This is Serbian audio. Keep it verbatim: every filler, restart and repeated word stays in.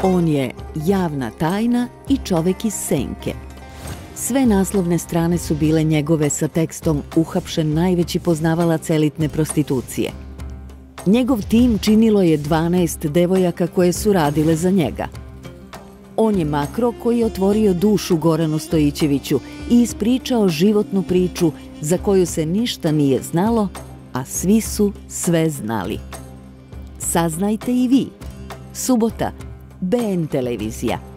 On je javna tajna i čovek iz senke. Sve naslovne strane su bile njegove sa tekstom uhapšen najveći poznavalac elitne prostitucije. Njegov tim činilo je dvanaest devojaka koje su radile za njega. On je makro koji je otvorio dušu Goranu Stojićeviću i ispričao životnu priču za koju se ništa nije znalo, a svi su sve znali. Saznajte i vi. Subota, B N televizija.